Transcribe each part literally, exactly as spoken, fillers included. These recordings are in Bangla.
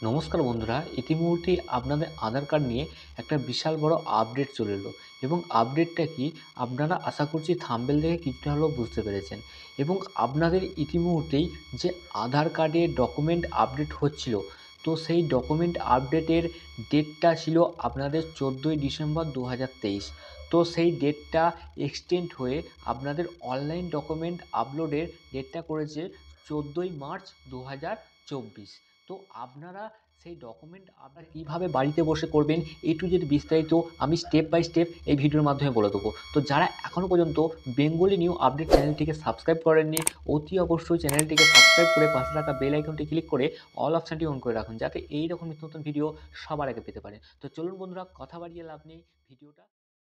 নমস্কার বন্ধুরা, ইতিমধ্যেই আপনাদের আধার কার্ড নিয়ে একটা বিশাল বড় আপডেট চলে এলো এবং আপডেটটা কি আপনারা আশা করছি থাম্বনেল দেখে কিছুটা হলেও বুঝতে পেরেছেন। এবং আপনাদের ইতিমধ্যেই যে আধার কার্ডের ডকুমেন্ট আপডেট হচ্ছিল, তো সেই ডকুমেন্ট আপডেটের ডেটটা ছিল আপনাদের চোদ্দোই ডিসেম্বর দু হাজার তেইশ। তো সেই ডেটটা এক্সটেন্ড হয়ে আপনাদের অনলাইন ডকুমেন্ট আপলোডের ডেটটা করেছে চোদ্দোই মার্চ দু হাজার চব্বিশ। তো আপনারা সেই ডকুমেন্ট আপনারা কীভাবে বাড়িতে বসে করবেন, এ টু জেড বিস্তারিত আমি স্টেপ বাই স্টেপ এই ভিডিওর মাধ্যমে বলে দেবো। তো যারা এখনও পর্যন্ত বেঙ্গলি নিউ আপডেট চ্যানেলটিকে সাবস্ক্রাইব করেননি, অতি অবশ্যই চ্যানেলটিকে সাবস্ক্রাইব করে পাশে থাকা বেল আইকনটি ক্লিক করে অল অপশানটি অন করে রাখুন, যাতে এই রকম নিত্য নতুন ভিডিও সবার আগে পেতে পারেন। তো চলুন বন্ধুরা, কথা বাড়িয়ে লাভ নেই, ভিডিওটা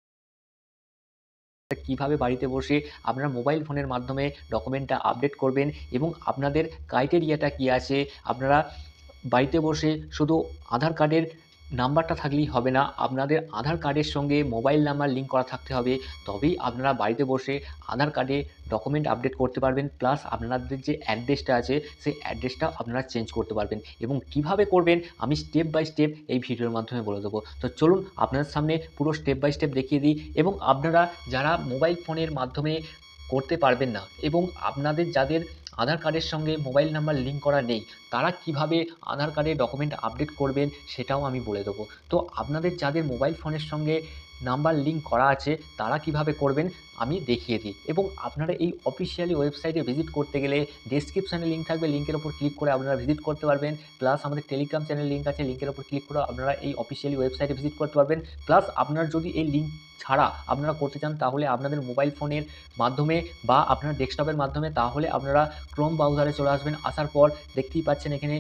কীভাবে বাড়িতে বসে আপনার মোবাইল ফোনের মাধ্যমে ডকুমেন্টটা আপডেট করবেন এবং আপনাদের ক্রাইটেরিয়াটা কী আছে। আপনারা বাড়িতে বসে শুধু আধার কার্ডের নাম্বারটা থাকলেই হবে না, আপনাদের আধার কার্ডের সঙ্গে মোবাইল নাম্বার লিঙ্ক করা থাকতে হবে, তবেই আপনারা বাড়িতে বসে আধার কার্ডে ডকুমেন্ট আপডেট করতে পারবেন। প্লাস আপনাদের যে অ্যাড্রেসটা আছে সেই অ্যাড্রেসটা আপনারা চেঞ্জ করতে পারবেন এবং কিভাবে করবেন আমি স্টেপ বাই স্টেপ এই ভিডিওর মাধ্যমে বলে দেবো। তো চলুন আপনাদের সামনে পুরো স্টেপ বাই স্টেপ দেখিয়ে দিই। এবং আপনারা যারা মোবাইল ফোনের মাধ্যমে করতে পারবেন না এবং আপনাদের যাদের আধার কার্ডের সঙ্গে মোবাইল নাম্বার লিঙ্ক করা নেই, তারা কিভাবে আধার কার্ডে ডকুমেন্ট আপডেট করবেন সেটাও আমি বলে দেবো। তো আপনাদের যাদের মোবাইল ফোনের সঙ্গে নাম্বার লিঙ্ক করা আছে তারা কিভাবে করবেন আমি দেখিয়ে দিই। এবং আপনারা এই অফিসিয়ালি ওয়েবসাইটে ভিজিট করতে গেলে ডেসক্রিপশানে লিঙ্ক থাকবে, লিঙ্কের ওপর ক্লিক করে আপনারা ভিজিট করতে পারবেন। প্লাস আমাদের টেলিগ্রাম চ্যানেল লিঙ্ক আছে, লিঙ্কের ওপর ক্লিক করে আপনারা এই অফিসিয়ালি ওয়েবসাইটে ভিজিট করতে পারবেন। প্লাস আপনারা যদি এই লিঙ্ক ছাড়া আপনারা করতে চান তাহলে আপনাদের মোবাইল ফোনের মাধ্যমে বা আপনার ডেস্কটপের মাধ্যমে, তাহলে আপনারা ক্রোম ব্রাউজারে চলে আসবেন। আসার পর দেখতেই পাচ্ছেন এখানে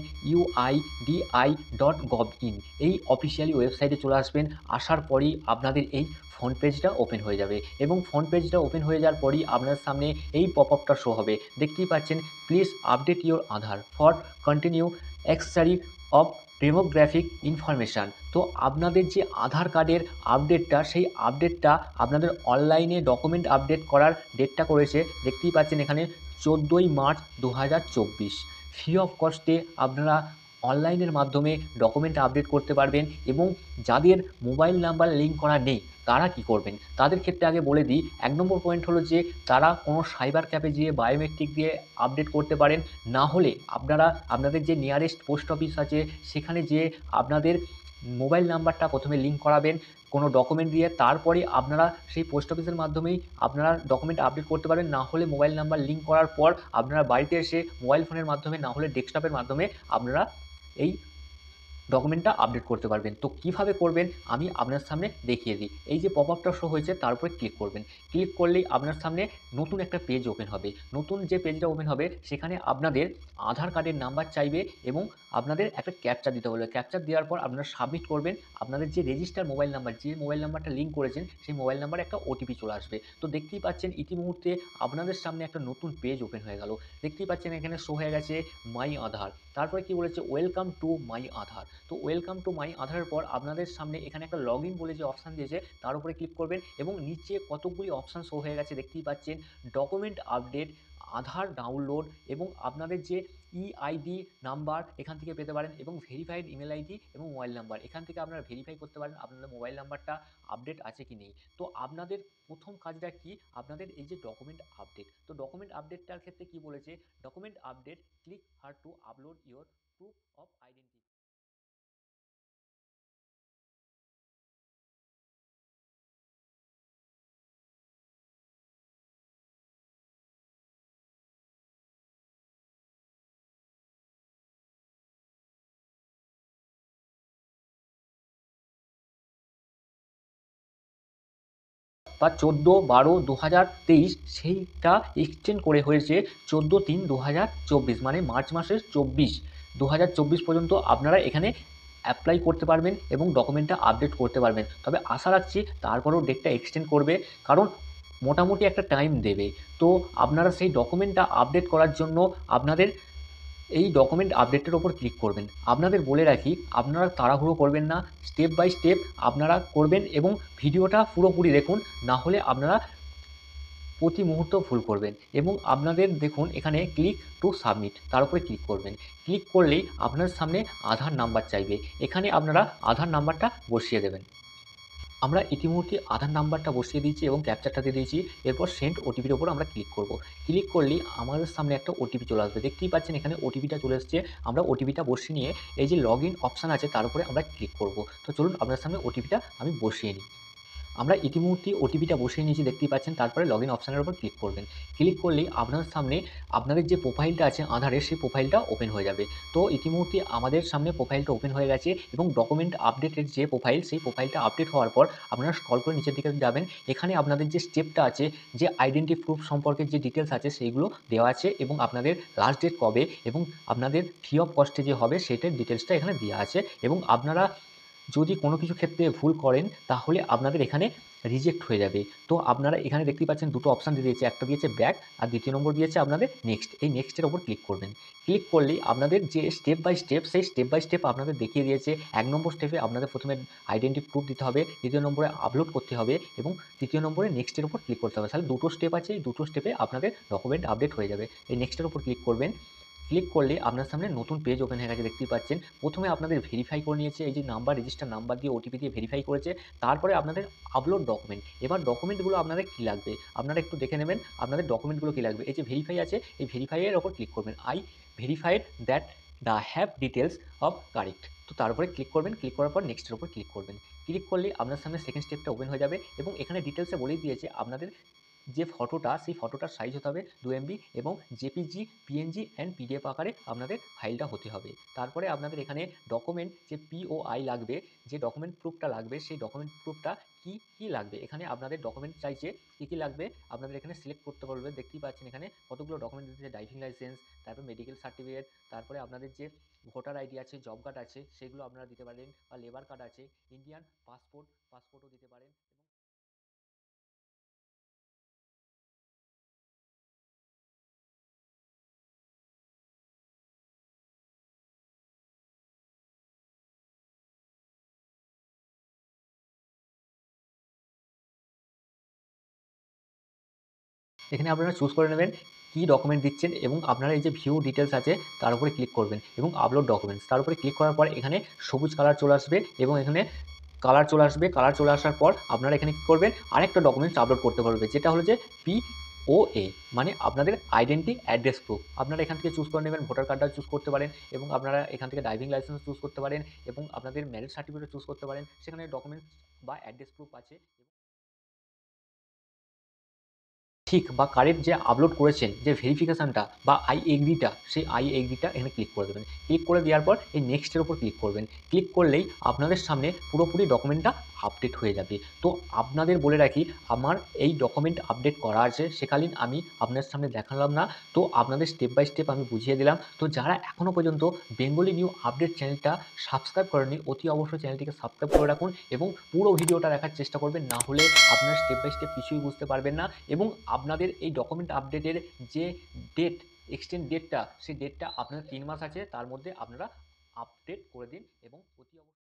ইউআইডিআই ডট গভ ইন এই অফিসিয়ালি ওয়েবসাইটে চলে আসবেন। আসার পরই আপনাদের এই ফ্রন্ট পেজটা ওপেন হয়ে যাবে এবং ফ্রন্ট পেজটা ওপেন হয়ে যাওয়ার পরই আপনার সামনে এই পপ আপটা শো হবে। দেখতেই পাচ্ছেন, please update your Aadhaar for continue এক্সচারি অফ ডেমোগ্রাফিক ইনফরমেশান। তো আপনাদের যে আধার কার্ডের আপডেটটা, সেই আপডেটটা আপনাদের অনলাইনে ডকুমেন্ট আপডেট করার ডেটটা করেছে। দেখতেই পাচ্ছেন এখানে চোদ্দোই মার্চ দু হাজার চব্বিশ। ফ্রি অফ কস্টে আপনারা অনলাইনের মাধ্যমে ডকুমেন্ট আপডেট করতে পারবেন। এবং যাদের মোবাইল নাম্বার লিঙ্ক করা নেই তারা কি করবেন, তাদের ক্ষেত্রে আগে বলে দিই। এক নম্বর পয়েন্ট হলো যে তারা কোনো সাইবার ক্যাফে গিয়ে বায়োমেট্রিক দিয়ে আপডেট করতে পারেন। না হলে আপনারা আপনাদের যে নিয়ারেস্ট পোস্ট অফিস আছে সেখানে যেয়ে আপনাদের মোবাইল নাম্বারটা প্রথমে লিঙ্ক করাবেন কোনো ডকুমেন্ট দিয়ে, তারপরে আপনারা সেই পোস্ট অফিসের মাধ্যমেই আপনারা ডকুমেন্ট আপডেট করতে পারবেন। না হলে মোবাইল নাম্বার লিঙ্ক করার পর আপনারা বাড়িতে এসে মোবাইল ফোনের মাধ্যমে, না হলে ডেস্কটপের মাধ্যমে আপনারা এই ডকুমেন্টটা আপডেট করতে পারবেন। তো কিভাবে করবেন আমি আপনার সামনে দেখিয়ে দিই। এই যে পপ আপটা শো হয়েছে তার উপরে ক্লিক করবেন। ক্লিক করলেই আপনার সামনে নতুন একটা পেজ ওপেন হবে। নতুন যে পেজটা ওপেন হবে সেখানে আপনাদের আধার কার্ডের নাম্বার চাইবে এবং আপনাদের একটা ক্যাপচা দিতে বলবে। ক্যাপচা দেওয়ার পর আপনারা সাবমিট করবেন। আপনাদের যে রেজিস্টার মোবাইল নাম্বার, যে মোবাইল নাম্বারটা লিঙ্ক করেছেন সেই মোবাইল নাম্বারে একটা ওটিপি চলে আসবে। তো দেখতেই পাচ্ছেন ইতিমুহূর্তে আপনাদের সামনে একটা নতুন পেজ ওপেন হয়ে গেল। দেখতেই পাচ্ছেন এখানে শো হয়ে গেছে মাই আধার, তারপরে কি বলেছে ওয়েলকাম টু মাই আধার। তো ওয়েলকাম টু মাই আধারের পর আপনাদের সামনে এখানে একটা লগ ইন বলে যে অপশান দিয়েছে তার উপরে ক্লিক করবেন এবং নিচে কতগুলি অপশান শো হয়ে গেছে দেখতেই পাচ্ছেন। ডকুমেন্ট আপডেট, আধার ডাউনলোড এবং আপনাদের যে ইআইডি নাম্বার এখান থেকে পেতে পারেন এবং ভেরিফাইড ইমেল আইডি এবং মোবাইল নাম্বার এখান থেকে আপনারা ভেরিফাই করতে পারেন আপনাদের মোবাইল নাম্বারটা আপডেট আছে কি নেই। তো আপনাদের প্রথম কাজটা কি, আপনাদের এই যে ডকুমেন্ট আপডেট, তো ডকুমেন্ট আপডেটটার ক্ষেত্রে কি বলেছে, document update click here to upload your proof of identity. বা চোদ্দো বারো দু হাজার তেইশ সেইটা এক্সটেন্ড করে হয়েছে চোদ্দো তিন দু হাজার চব্বিশ, মানে মার্চ মাসের চব্বিশ দু হাজার চব্বিশ পর্যন্ত আপনারা এখানে অ্যাপ্লাই করতে পারবেন এবং ডকুমেন্টটা আপডেট করতে পারবেন। তবে আশা রাখছি তারপরেও ডেটটা এক্সটেন্ড করবে, কারণ মোটামুটি একটা টাইম দেবে। তো আপনারা সেই ডকুমেন্টটা আপডেট করার জন্য আপনাদের এই ডকুমেন্ট আপডেটের ওপর ক্লিক করবেন। আপনাদের বলে রাখি আপনারা তাড়াহুড়ো করবেন না, স্টেপ বাই স্টেপ আপনারা করবেন এবং ভিডিওটা পুরোপুরি দেখুন, না হলে আপনারা প্রতি মুহূর্ত ভুল করবেন এবং আপনাদের দেখুন এখানে ক্লিক টু সাবমিট তার উপরে ক্লিক করবেন। ক্লিক করলেই আপনার সামনে আধার নাম্বার চাইবে। এখানে আপনারা আধার নাম্বারটা বসিয়ে দেবেন। আমরা ইতিমধ্যে আধার নাম্বারটা বসিয়ে দিয়েছি এবং ক্যাপচারটা দিয়ে দিয়েছি। এরপর সেন্ড ওটিপির ওপর আমরা ক্লিক করব। ক্লিক করলেই আমাদের সামনে একটা ওটিপি চলে আসবে। দেখতেই পাচ্ছেন এখানে ওটিপিটা চলে এসছে। আমরা ওটিপিটা বসিয়ে নিয়ে এই যে লগ ইন অপশান আছে তার উপরে আমরা ক্লিক করব। তো চলুন আপনার সামনে ওটিপিটা আমি বসিয়ে নিই। আমরা ইতিমধ্যেই ওটিপিটা বসিয়ে নিয়েছি দেখতেই পাচ্ছেন। তারপরে লগ ইন অপশানের উপর ক্লিক করবেন। ক্লিক করলেই আপনার সামনে আপনাদের যে প্রোফাইলটা আছে আধারের সেই প্রোফাইলটা ওপেন হয়ে যাবে। তো ইতিমধ্যে আমাদের সামনে প্রোফাইলটা ওপেন হয়ে গেছে এবং ডকুমেন্ট আপডেটের যে প্রোফাইল সেই প্রোফাইলটা আপডেট হওয়ার পর আপনারা স্ক্রল করে নিচের দিকে যাবেন। এখানে আপনাদের যে স্টেপটা আছে, যে আইডেন্টি প্রুফ সম্পর্কে যে ডিটেলস আছে সেইগুলো দেওয়া আছে এবং আপনাদের লাস্ট ডেট কবে এবং আপনাদের ফ্রি অফ কস্টে যে হবে সেটার ডিটেলসটা এখানে দেওয়া আছে এবং আপনারা যদি কোনো কিছু ক্ষেত্রে ভুল করেন তাহলে আপনাদের এখানে রিজেক্ট হয়ে যাবে। তো আপনারা এখানে দেখতেই পাচ্ছেন দুটো অপশান দিয়ে দিয়েছে। একটা দিয়েছে ব্যাক আর দ্বিতীয় নম্বর দিয়েছে আপনাদের নেক্সট। এই নেক্সটের ওপর ক্লিক করবেন। ক্লিক করলেই আপনাদের যে স্টেপ বাই স্টেপ সেই স্টেপ বাই স্টেপ আপনাদের দেখিয়ে দিয়েছে। এক নম্বর স্টেপে আপনাদের প্রথমে আইডেন্টি প্রুফ দিতে হবে, দ্বিতীয় নম্বরে আপলোড করতে হবে এবং তৃতীয় নম্বরে নেক্সটের উপর ক্লিক করতে হবে। তাহলে দুটো স্টেপ আছে, এই দুটো স্টেপে আপনাদের ডকুমেন্ট আপডেট হয়ে যাবে। এই নেক্সটের উপর ক্লিক করবেন। ক্লিক করলে আপনার সামনে নতুন পেজ ওপেন হয়ে গেছে দেখতেই পাচ্ছেন। প্রথমে আপনাদের ভেরিফাই করে নিয়েছে, এই যে নাম্বার রেজিস্টার নাম্বার দিয়ে ওটিপি দিয়ে ভেরিফাই করেছে। তারপরে আপনাদের আপলোড ডকুমেন্ট। এবার ডকুমেন্টগুলো আপনাদের কী লাগবে আপনারা একটু দেখে নেবেন। আপনাদের ডকুমেন্টগুলো কী লাগবে, এই যে ভেরিফাই আছে এই ভেরিফাইয়ের ওপর ক্লিক করবেন। I verified that the have details of correct. তো তার উপরে ক্লিক করবেন। ক্লিক করার পর নেক্সটের উপর ক্লিক করবেন। ক্লিক করলে আপনার সামনে সেকেন্ড স্টেপটা ওপেন হয়ে যাবে এবং এখানে ডিটেলসে বলেই দিয়েছে আপনাদের যে ফটোটা সেই ফটোটার সাইজ হতে হবে টু এমবি এবং জেপিজি, পিএনজি অ্যান্ড পিডিএফ আকারে আপনাদের ফাইলটা হতে হবে। তারপরে আপনাদের এখানে ডকুমেন্ট যে পিওআই লাগবে, যে ডকুমেন্ট প্রুফটা লাগবে সেই ডকুমেন্ট প্রুফটা কী কী লাগবে, এখানে আপনাদের ডকুমেন্ট চাইছে কী কী লাগবে আপনাদের এখানে সিলেক্ট করতে বলবে। দেখতেই পাচ্ছেন এখানে কতগুলো ডকুমেন্ট দিচ্ছে, ড্রাইভিং লাইসেন্স, তারপর মেডিকেল সার্টিফিকেট, তারপরে আপনাদের যে ভোটার আইডি আছে, জব কার্ড আছে সেগুলো আপনারা দিতে পারেন, বা লেবার কার্ড আছে, ইন্ডিয়ান পাসপোর্ট পাসপোর্টও দিতে পারেন। এখানে আপনারা চুজ করে নেবেন কী ডকুমেন্ট দিচ্ছেন এবং আপনারা এই যে ভিউ ডিটেলস আছে তার উপরে ক্লিক করবেন এবং আপলোড ডকুমেন্টস তার উপরে ক্লিক করার পর এখানে সবুজ কালার চলে আসবে এবং এখানে কালার চলে আসবে। কালার চলে আসার পর আপনারা এখানে কী করবেন, আরেকটা ডকুমেন্টস আপলোড করতে পারবে যেটা হলো যে পি ও এ, মানে আপনাদের আইডেন্টি অ্যাড্রেস প্রুফ। আপনারা এখান থেকে চুজ করে নেবেন, ভোটার কার্ডটা চুজ করতে পারেন এবং আপনারা এখান থেকে ড্রাইভিং লাইসেন্স চুজ করতে পারেন এবং আপনাদের ম্যারেজ সার্টিফিকেট চুজ করতে পারেন। সেখানে ডকুমেন্টস বা অ্যাড্রেস প্রুফ আছে। ঠিক বা কারেক্ট যে আপলোড করেছেন যে ভেরিফিকেশানটা বা আই এগ্রিটা, সেই আই এগ্রিটা এখানে ক্লিক করে দেবেন। ক্লিক করে দেওয়ার পর এই নেক্সটের উপর ক্লিক করবেন। ক্লিক করলেই আপনাদের সামনে পুরোপুরি ডকুমেন্টটা আপডেট হয়ে যাবে। তো আপনাদের বলে রাখি, আমার এই ডকুমেন্ট আপডেট করা আছে সেকালীন আমি আপনার সামনে দেখালাম না, তো আপনাদের স্টেপ বাই স্টেপ আমি বুঝিয়ে দিলাম। তো যারা এখনও পর্যন্ত বেঙ্গলি নিউ আপডেট চ্যানেলটা সাবস্ক্রাইব করেনি অতি অবশ্যই চ্যানেলটিকে সাবস্ক্রাইব করে রাখুন এবং পুরো ভিডিওটা দেখার চেষ্টা করবেন, না হলে আপনারা স্টেপ বাই স্টেপ কিছুই বুঝতে পারবেন না। এবং আপনাদের এই ডকুমেন্ট আপডেটের যে ডেট, এক্সটেন্ড ডেটটা, সেই ডেটটা আপনাদের তিন মাস আছে, তার মধ্যে আপনারা আপডেট করে দিন এবং অতি অবশ্যই